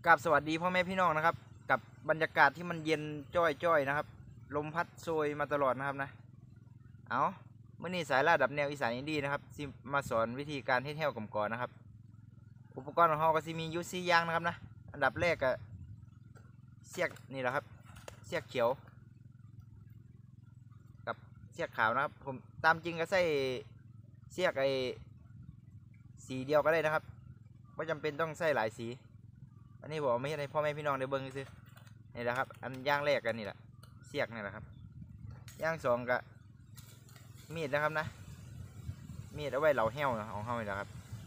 กับสวัสดีพ่อแม่พี่น้องนะครับกับบรรยากาศที่มันเย็นจ้อยๆนะครับลมพัดโชยมาตลอดนะครับนะเอาเมื่อนี้สายล่าดับแนวอีสานอินดี้นะครับที่มาสอนวิธีการเฮ็ดแห้วก่อนนะครับอุปกรณ์ของเราก็จะมีอยู่4อย่างนะครับนะอันดับแรกก็เสียกนี่แหละครับเสียกเขียวกับเสียกขาวนะครับผมตามจริงก็ใส่เสียกสีเดียวก็ได้นะครับไม่จำเป็นต้องใส่หลายสีอันนี้บอกไม่ให้พ่อแม่พี่น้องได้เบิ่งซื้อนี่แหละครับอันย่างแรกกันนี่แหละเสียกนี่แหละครับย่างสองก็มีดนะครับนะมีดเอาไว้เหลาแห้วของเขานี่แหละครับ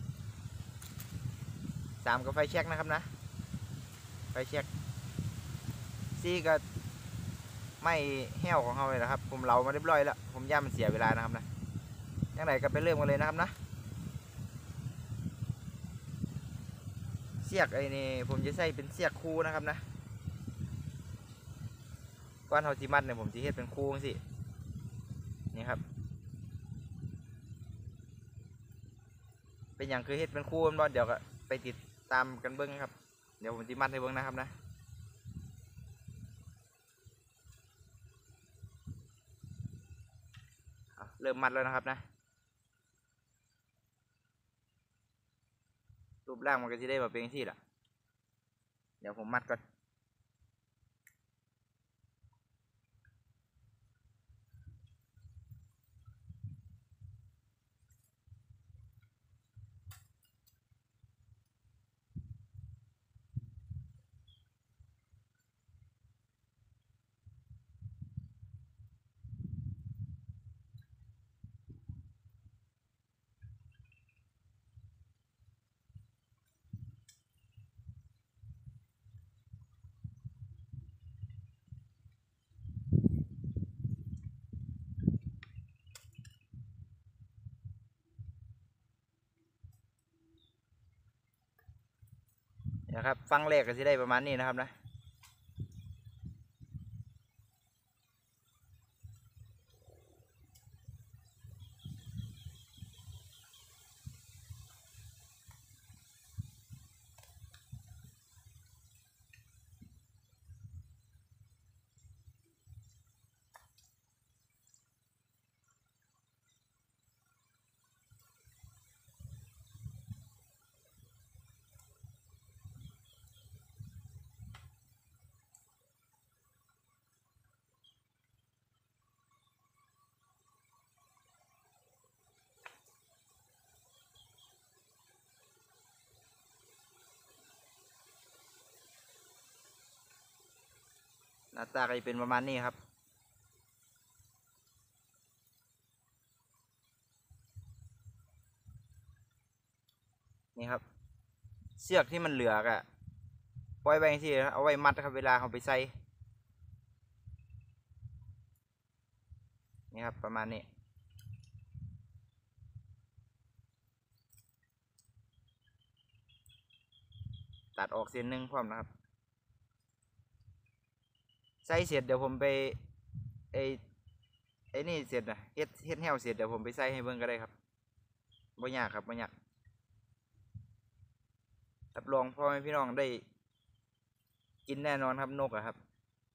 สามก็ไฟแช็กนะครับนะไฟแช็กสี่ก็ไม่แห้วของเขาเลยนะครับผมเหลามาเรียบร้อยแล้วผมย่ามันเสียเวลานะครับนะยังไงก็ไปเริ่มกันเลยนะครับนะเสียกนี่ผมจะใส่เป็นเสียกคู่นะครับนะก้อนเฮาจิมัดเนี่ยผมจะเฮ็ดเป็นคู่สินี่ครับเป็นอย่างคือเฮ็ดเป็นคู่มันบ่เดี๋ยวก็ไปติดตามกันเบิ้งครับเดี๋ยวผมจิมัดให้เบิ้งนะครับนะเริ่มมัดแล้วนะครับนะรูปร่างมันก็จะได้มาเป็นที่ละเดี๋ยวผมมัดก่อนนะครับฟังแรกก็จะได้ประมาณนี้นะครับนะหน้าตาก็จะเป็นประมาณนี้ครับนี่ครับเสือกที่มันเหลือกอะปล่อยไว้ที่เอาไว้มัดครับเวลาเขาไปใส่นี่ครับประมาณนี้ตัดออกเส้นหนึ่งพร้อมนะครับใส่เสร็จเดี๋ยวผมไปไอ้นี่เสร็จนะเฮ็ดแห้วเสร็จเดี๋ยวผมไปใส่ให้เบิ่งก็ได้ครับบ่ยากครับบ่ยากรับรองพ่อแม่พี่น้องได้กินแน่นอนครับนกอะครับ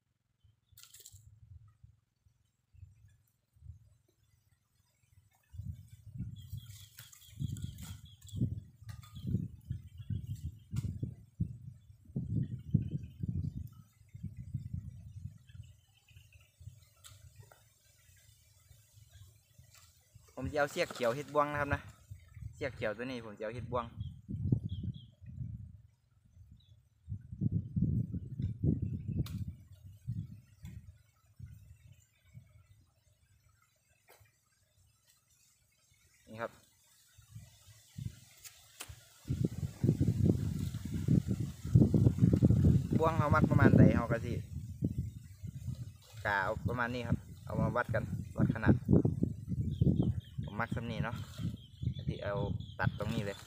ผมจะเอาเสียกเขียวเฮ็ดบ่วงนะครับนะเสียกเขียวตัวนี้ผมจะเอาเฮ็ดบ่วงนี่ครับบ่วงเขามัดประมาณใดเขาก็สิกะเอาประมาณนี้ครับเอามาวัดกันวัดขนาดผมมัดซ้ำนี้เนาะที่เอาตัดตรงนี้เลย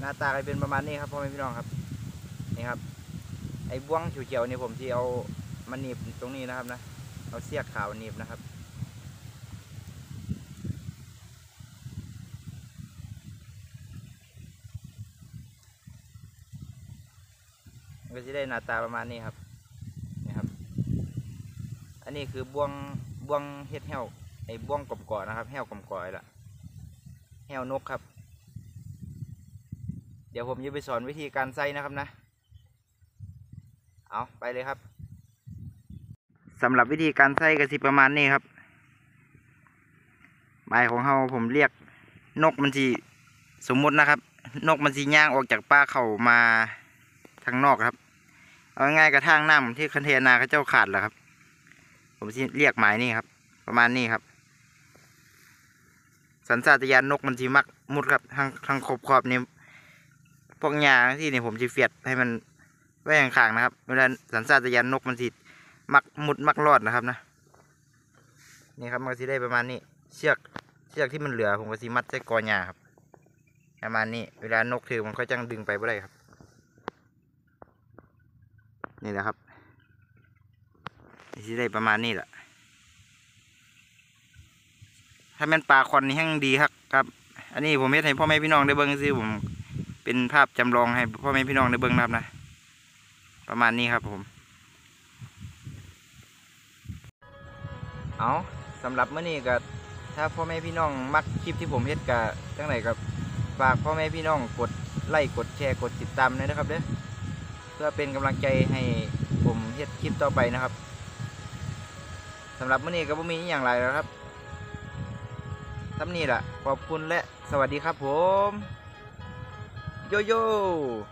หน้าตาก็เป็นประมาณนี้ครับพ่อแม่พี่น้องครับนี่ครับไอ้บ้วงเขียวๆนี่ผมที่เอามาหนีบตรงนี้นะครับนะเอาเสียกขาวหนีบนะครับก็จะได้หน้าตาประมาณนี้ครับนี่ครับอันนี้คือบ้วงเฮ็ดแห้วไอ้บ้วงกลมก่อนะครับแห้วกลมก่อละแห้วนกครับเดี๋ยวผมจะไปสอนวิธีการใส่นะครับนะเอาไปเลยครับสำหรับวิธีการใส่ก็สิประมาณนี้ครับใบของเราผมเรียกนกมันจีสมมุตินะครับนกมันจีย่างออกจากป่าเข้ามาทางนอกครับเอาง่ายกระทั่งน้ำที่คันเทนาเขาเจ้าขาดแหละครับผมสิเรียกหมายนี่ครับประมาณนี้ครับสัญชาตญาณนกมันจีมักมุดครับทางขอบนี่พวกหญ้าที่นี่ผมจะเฟียดให้มันไว้ข้างๆนะครับเวลาสัญชาตญาณนกมันจีมักมุดมักรอดนะครับนะนี่ครับมันจะได้ประมาณนี้เชือกที่มันเหลือผมก็สิมัดใส่กอหญ้าครับประมาณนี้เวลานกถือมันก็จังดึงไปบ่ได้ครับนี่แหละครับนี่สิได้ประมาณนี้แหละถ้าเป็นปลาควันนี่แห้งดีครับอันนี้ผมเฮ็ดให้พ่อแม่พี่น้องได้เบิ่งซิผมเป็นภาพจำลองให้พ่อแม่พี่น้องได้เบิ่งนะครับนะประมาณนี้ครับผมเอาสำหรับมื้อนี้ก็ถ้าพ่อแม่พี่น้องมักคลิปที่ผมเฮ็ดก็จังไหนกับฝากพ่อแม่พี่น้องกดไลค์กดแชร์กดติดตามด้วยนะครับเด้อเพื่อเป็นกำลังใจให้ผมเฮ็ดคลิปต่อไปนะครับสำหรับมื้อนี้ก็บ่มีอย่างไรแล้วครับทำนี่แหละขอบคุณและสวัสดีครับผมโยโย่